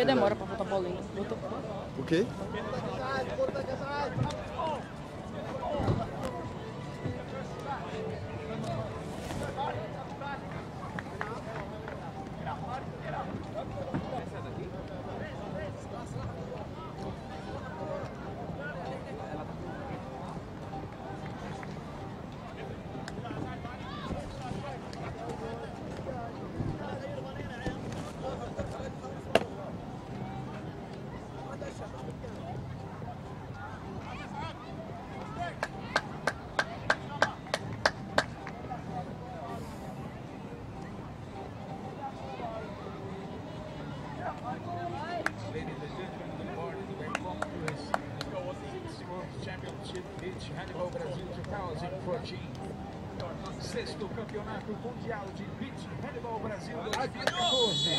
كده ما para botar bolinha. O quê? Championship Beach Handball Brasil 2014. Sexto Campeonato Mundial de Beach Handball Brasil 2014.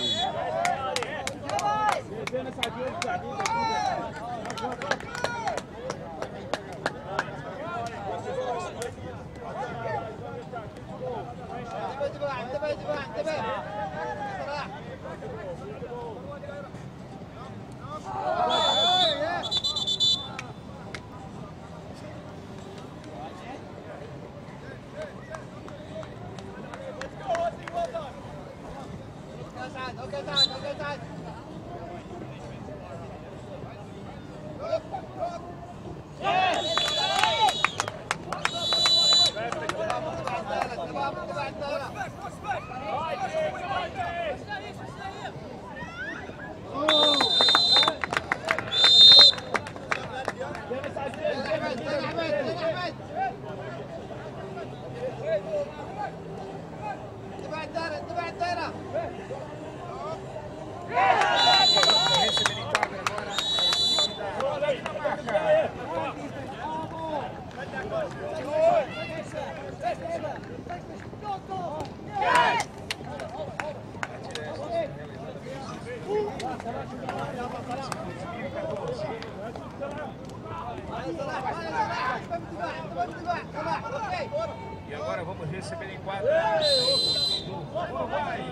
E agora vamos receber em quadra do Uruguai.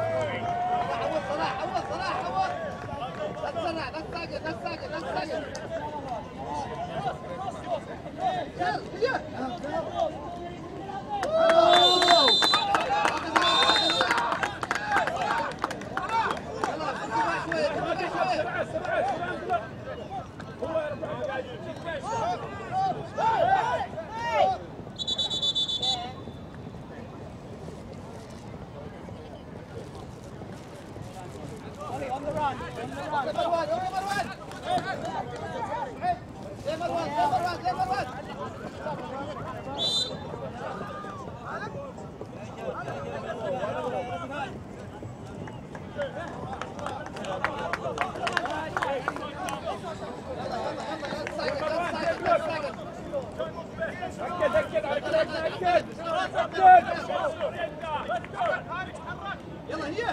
يلا هي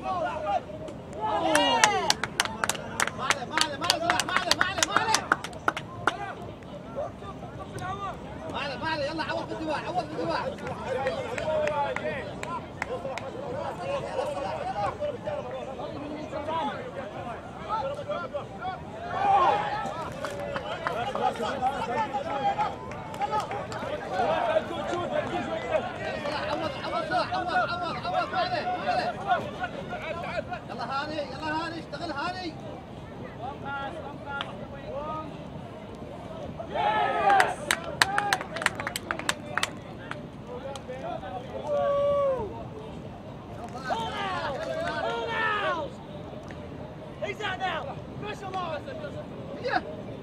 معلي يلا عوض بالدفاع عوض بالدفاع عوض معلي يلا هاني اشتغل هاني He's out now. Visualize it. Yeah.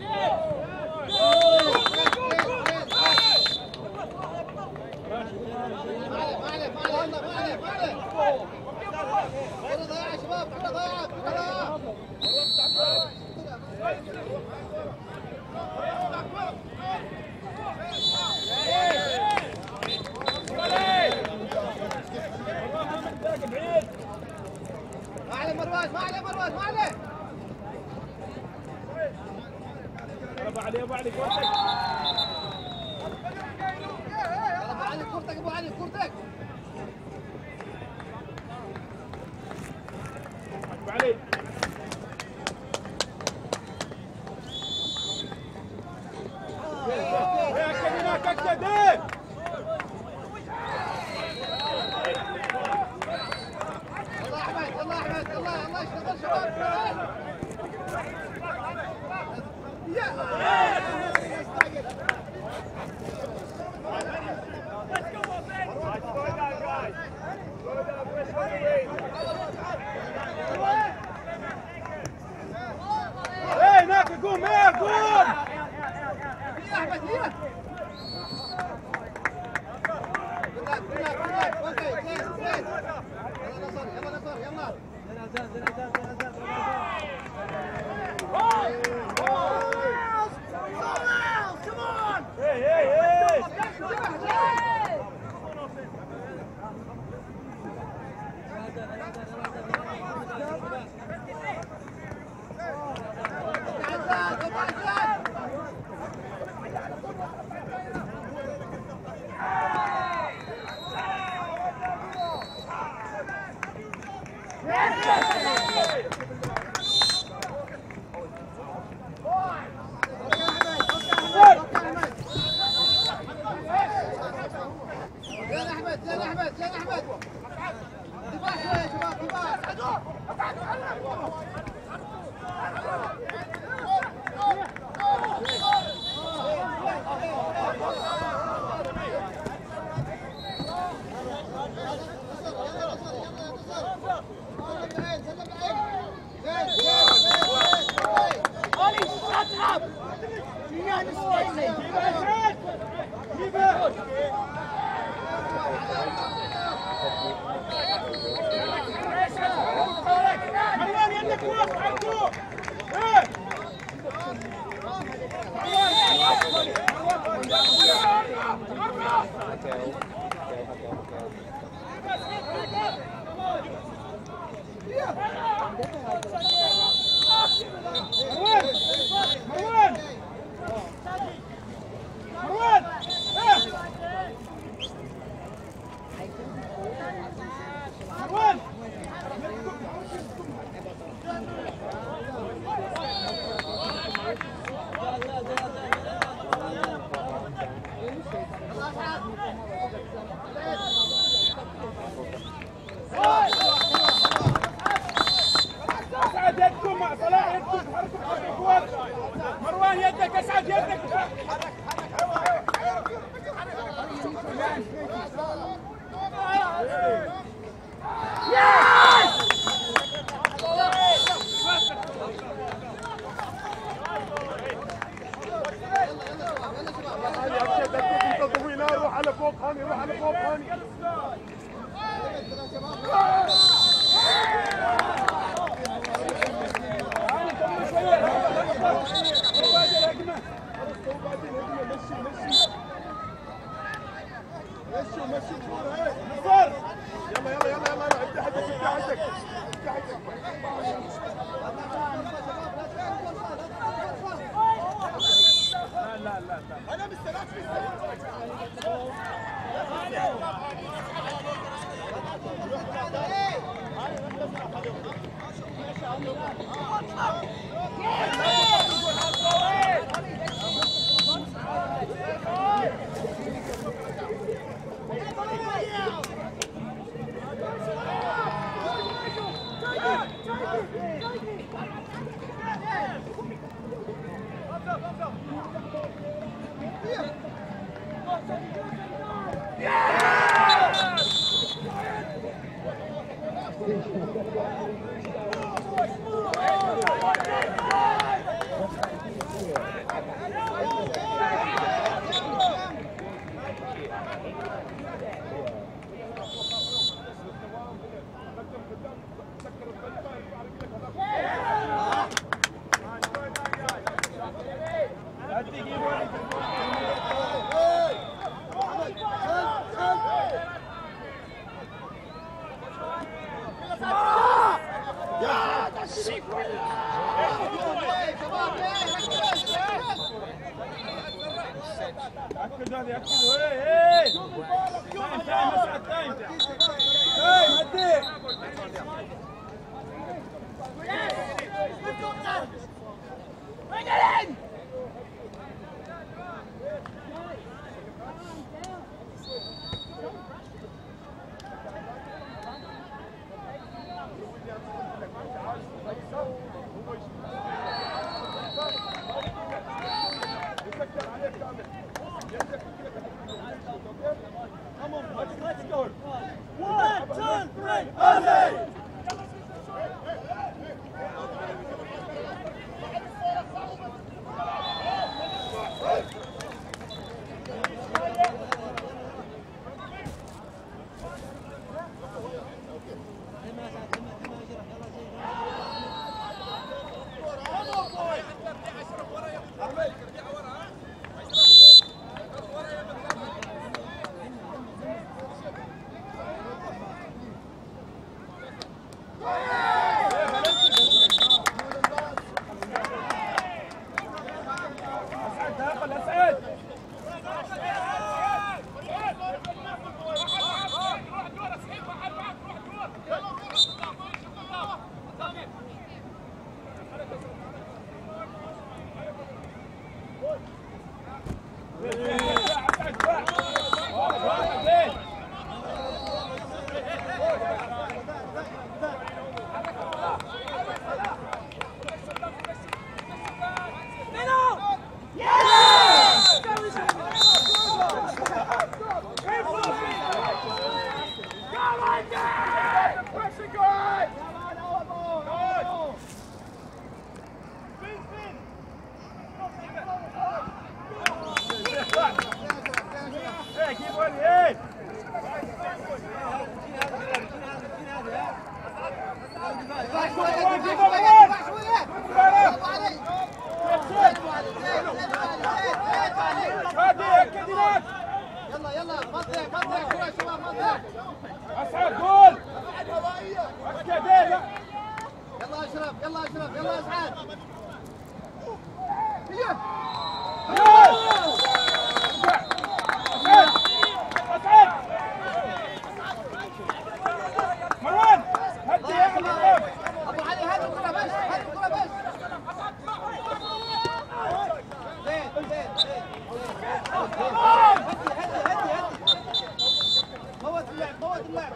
ابو علي كورتك ابو علي كورتك ابو علي كورتك ابو علي اشرف يلا اشرف يلا اسعد مروان هدي يا ابو علي هات الكره بس هات الكره بس زين زين زين هدي موت اللعب موت اللعب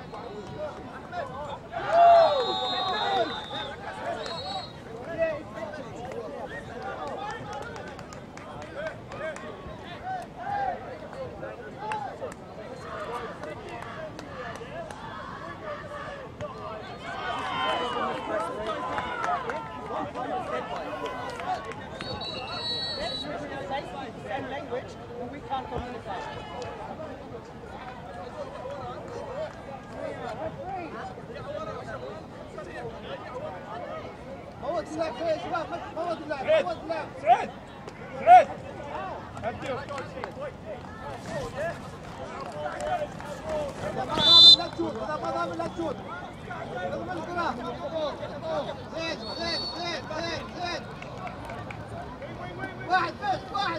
موت اللعب يا شباب موت اللعب موت اللعب سعيد سعيد هدي إذا ما ضامن لا تشوت إذا ما ضامن لا تشوت اضمن الكرة زين زين زين زين زين واحد بس واحد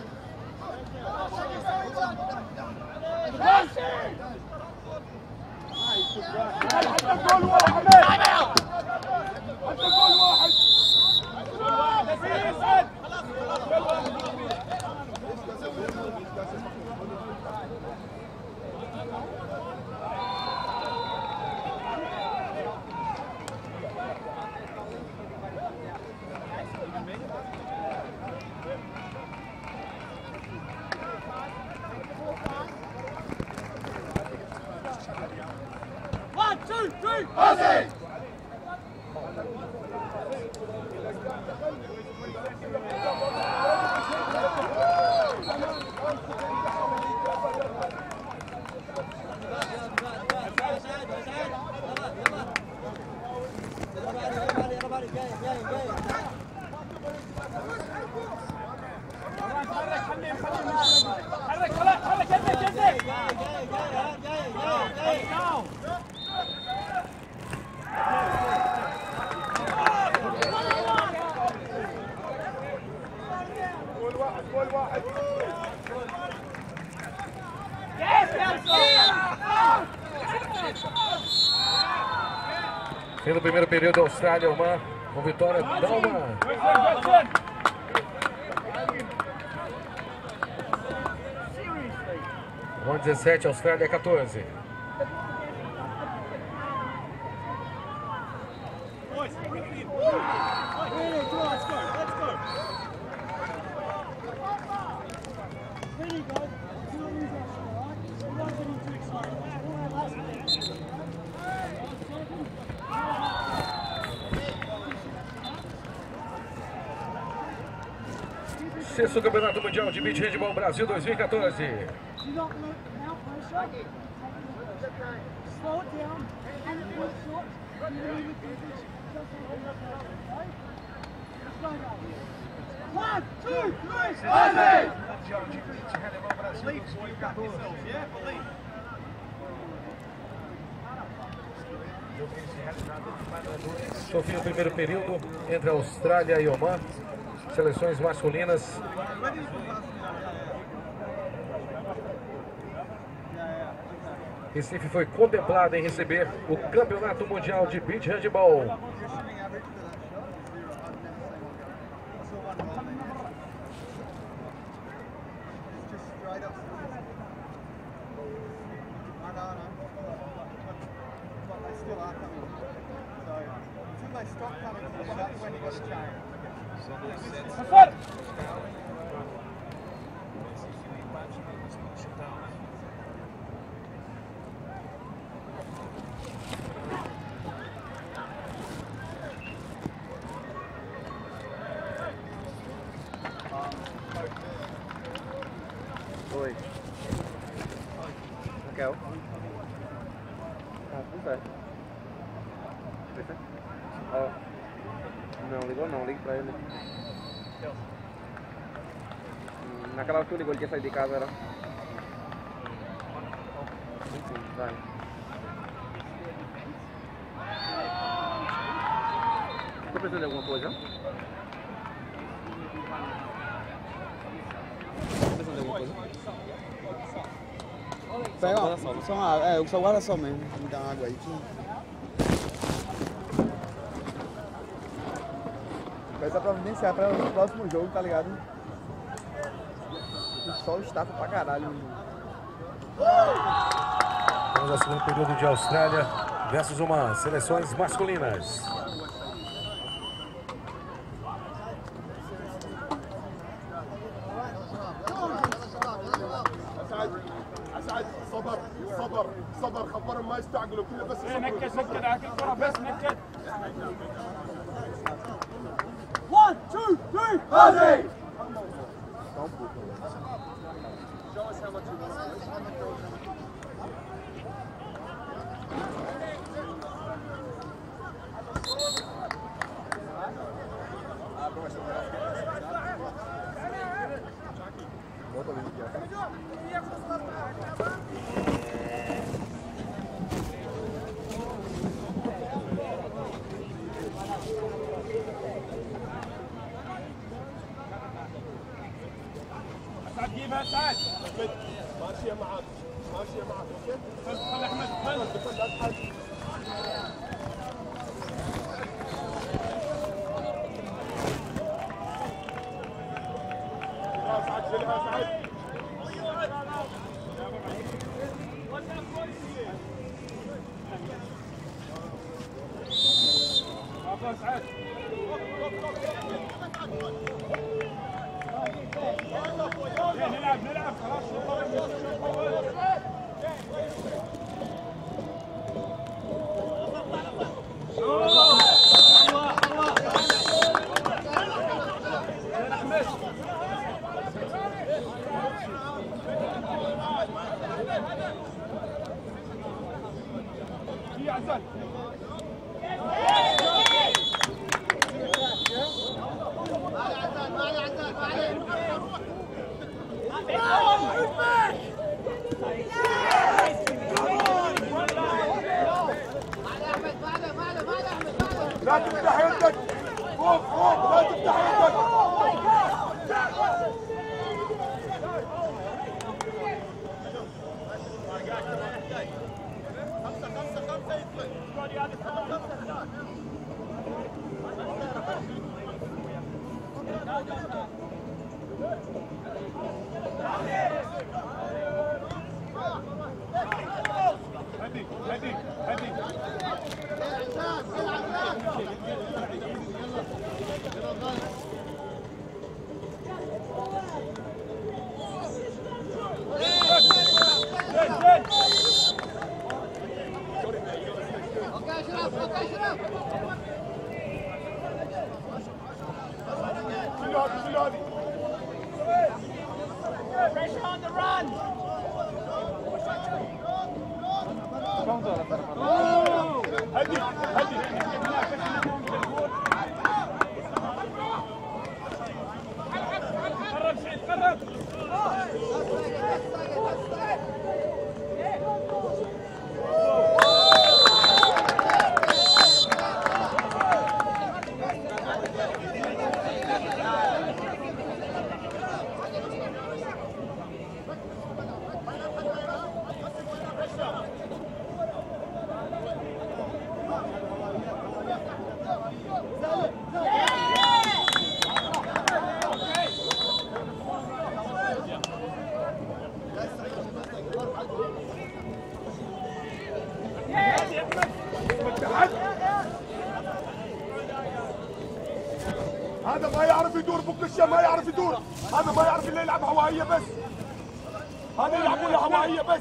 حتى الجول واحد حتى الجول واحد اسعد One, two, three. حرك خلاص حرك يدك يدك جول واحد جول واحد Fim do primeiro período, Austrália, Oman, com vitória da Oman. Oman 17, Austrália 14. Sexto Campeonato Mundial de Beach Handball Brasil 2014. Slow it down and it was short. One, two, three, Mundial de Beach Handball Brasil 2014. No fim do primeiro período, entre a Austrália e Oman, seleções masculinas. Recife foi contemplado em receber o Campeonato Mundial de Beach Handball. Oi. Raquel. Ah, não sei. Oh. Não, ligou não, ligue pra ele. Naquela altura ligou, ele tinha saído de casa, era. Enfim, vai. Tá precisando de alguma coisa? Tá precisando de alguma coisa? Pega só uma água. É, só guarda só mesmo. Me dá uma água aí. Vai dar providenciar para o próximo jogo, tá ligado? O sol estafa pra caralho. Vamos ao segundo período de Austrália versus Oman, seleções masculinas. صبر خبرهم ما يستعجلوا كله بس نكت نكت هاك الكرة بس نكت 1 2 3 هذه جيبها سعد ماشيه معك ماشيه معك اوكي خل احمد خل سعد شيلها سعد سعد نلعب خلاص يا عزال لا تفتح يدك فوق فوق لا تفتح يدك هدي Pressure on the run. هدي هدي قرب سعيد قرب هذا ما يعرف يدور بكل ما يعرف يدور هذا ما يعرف الا يلعب هوائيه بس هذا يلعبوا له هوائيه بس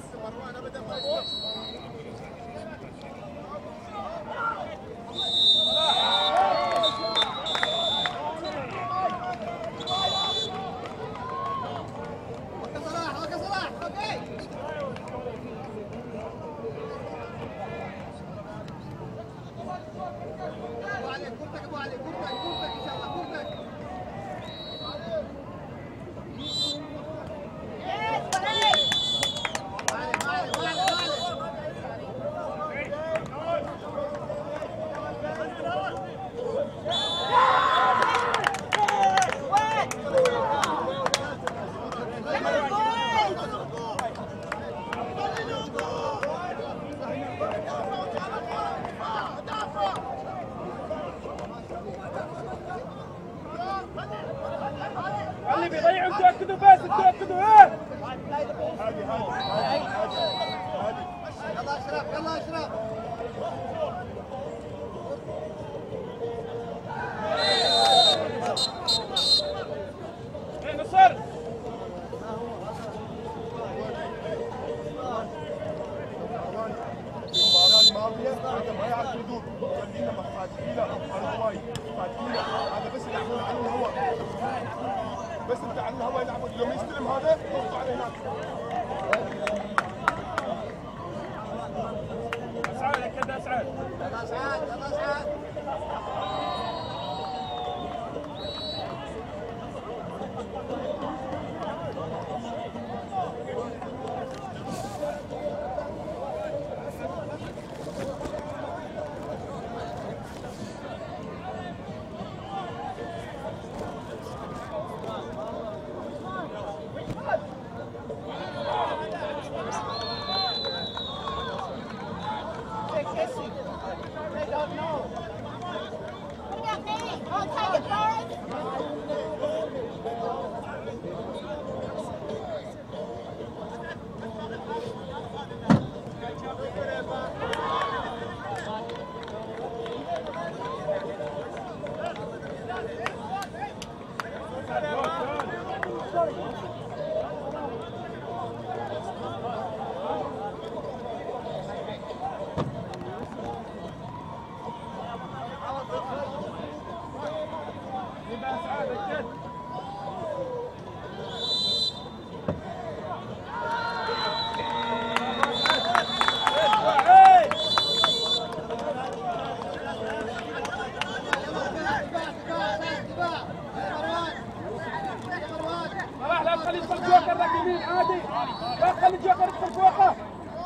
تأكدوا بس تأكدوا ايه يلا اشرف يلا اشرف ايه نصر المباراة الماضية هذا ما يعرف حدود، خلينا فاتحين أرضواي فاتحين هذا بس يلعبون على الهواء، بس انت على الهواء يلعبون لما يستلم هذا يحطوا عليه هناك. اسعد يا كذا اسعد يلا اسعد يلا اسعد They don't know. What about me? I'll take it, Forrest. لا تخلي يدخل جوكر ذاك يمين عادي لا تخلي جوكر يدخل فوقه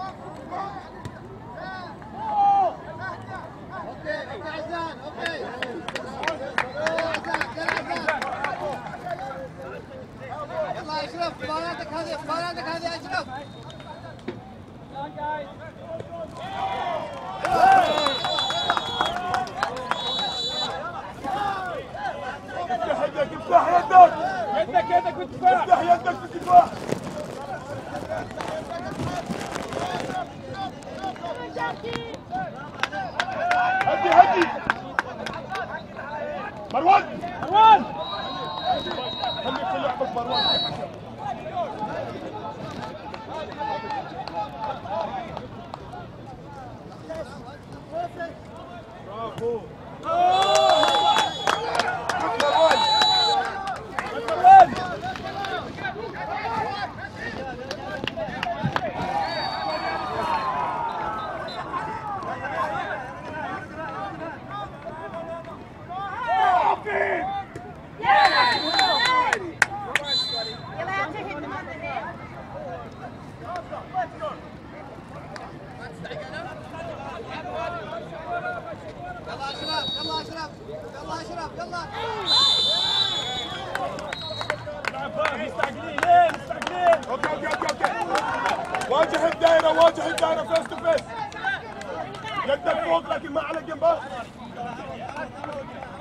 اوكي اوكي عزام اوكي يلا اشرف مباراتك هذه مباراتك هذه اشرف افتح يدك يدك بالدفاع افتح يدك في الدفاع. هدي مروان خليك في لعبك مروان. برافو يلا اشرف يلا اشرف يلا مستعجلين ليه مستعجلين اوكي واجه الدائرة فيس تو فيس. يدك فوق لكن ما على جنبك.